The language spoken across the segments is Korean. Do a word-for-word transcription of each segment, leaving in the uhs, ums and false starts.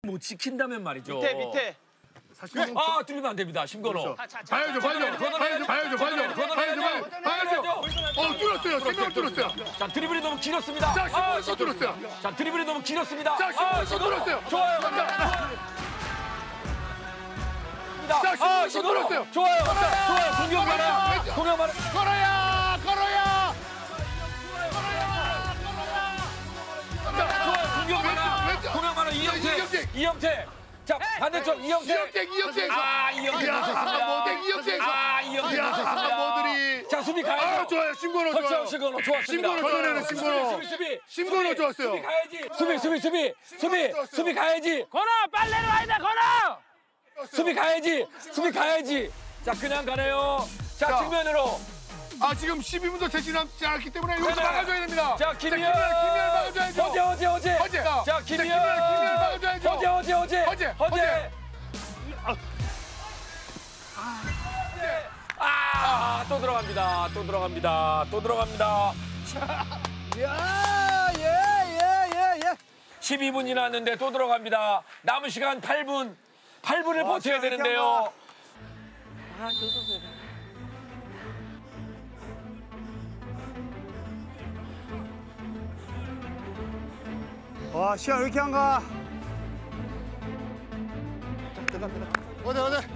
못 지킨다면 말이죠. 밑에 밑에. 사실 아 뚫리면 안 됩니다. 심건호. 봐야죠, 봐야죠, 봐야죠, 봐야죠, 봐야죠, 봐야죠, 봐야죠. 어, 뚫었어요. 세 명 뚫었어요. 자 드리블이 너무 길었습니다. 자, 아, 심건호 또 뚫었어요. 자 드리블이 너무 길었습니다. 자, 아, 심건호 또 뚫었어요. 좋아요. 자, 아, 심건호 또 뚫었어요. 좋아요. 자, 좋아요. 공격 가라. 공격 가라. 걸어야, 걸어야. 좋아요. 공격 가라. 왼쪽. 공격 가라. 이영태. 이영택. 이영태. 자 반대쪽 이영태. 이영택, 이영택. 아 이영태 놓쳤습니다. 모택, 이영택. 아 이영태 놓쳤습니다. 모들이. 자 수비 가야죠. 아, 좋아요. 심건호 터치아웃 좋아요. 심건호 좋았습니다. 심건호 좋아요. 심건호. 수비 수비. 심건호 좋았어요. 수비 가야지. 수비 수비 수비. 수비 좋았어요. 수비 가야지. 건아 빨리 내려와야 돼 건아. 수비 가야지. 수비 가야지. 자 그냥 가네요. 자 자. 측면으로. 아, 지금 십이 분도 채 지나지 않았기 때문에 여기서 네네. 막아줘야 됩니다. 자 김현. 김현, 김현 막아줘야죠. 허재 허재 허재. 허재. 자 자, 김현. 김현, 김현 막아줘야죠. 허재 허재 허재. 허재, 허재. 아, 또 들어갑니다. 또 들어갑니다. 또 들어갑니다. 야, 예, 예, 예, 예. 십이 분이 났는데 또 들어갑니다. 남은 시간 팔 분. 팔 분을 어, 버텨야 시간 이렇게 되는데요. 아, 조선생. 와, 시간 왜 이렇게 안 가? 됐다, 됐다. 어디, 어디?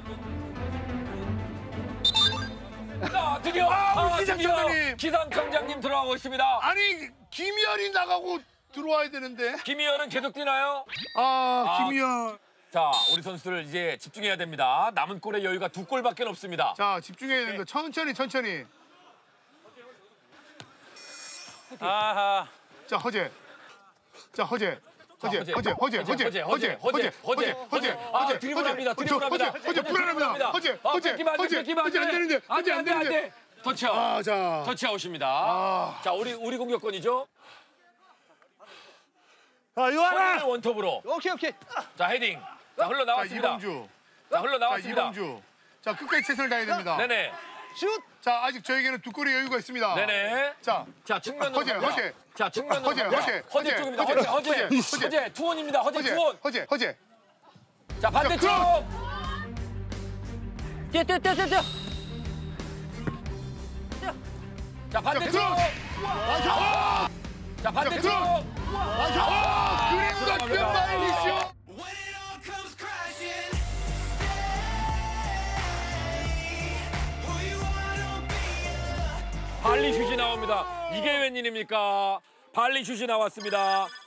자, 드디어 아, 우리 아, 기상청장님. 드디어 기상청장님 들어가고 있습니다. 아니, 김희열이 나가고 들어와야 되는데. 김희연은 계속 뛰나요? 아, 아. 김희열. 자, 우리 선수들 이제 집중해야 됩니다. 남은 골의 여유가 두 골밖에 없습니다. 자, 집중해야 됩니다. 천천히, 천천히. 아하. 자, 허재. 자, 허재. 허재, 허재, 허재, 허재, 허재, 허재, 허재, 허재, 허재, 허재, 아, 허재, 드리블합니다, 허재, 드리블합니다. 허재, 허재, 불안합니다. 허재, 아, 허재, 뺏기면 안 돼, 허재, 뺏기면 안 허재 안 돼. 되는데, 허재 안 돼, 안 되는데. 돼. 터치아웃. 아, 자. 터치아웃입니다. 아. 자, 우리 우리 공격권이죠. 아, 이거 하나. 원톱으로. 오케이, 오케이. 자, 헤딩. 자, 흘러 자, 나왔습니다. 이범주. 자, 흘러 자, 나왔습니다. 이범주. 자, 끝까지 최선을 다해야 됩니다. 네네. 슛. 자, 아직 저에게는 두 골의 여유가 있습니다. 네네. 자, 자, 측면으로. 허재, 갑니다. 허재. 자, 측면으로. 허재, 갑니다. 허재, 허재 허재, 쪽입니다. 허재, 허재, 허재. 허재, 허재, 투혼입니다. 허재, 허재, 투혼. 허재, 허재. 자, 반대쪽. 크로스! 뛰어, 뛰어, 뛰어, 뛰어. 자, 반대쪽. 크로스! 자, 자, 반대쪽. 크로스! 아, 그림과 끝말리쇼. 발리 슛이 나옵니다. 이게 웬일입니까? 발리 슛이 나왔습니다.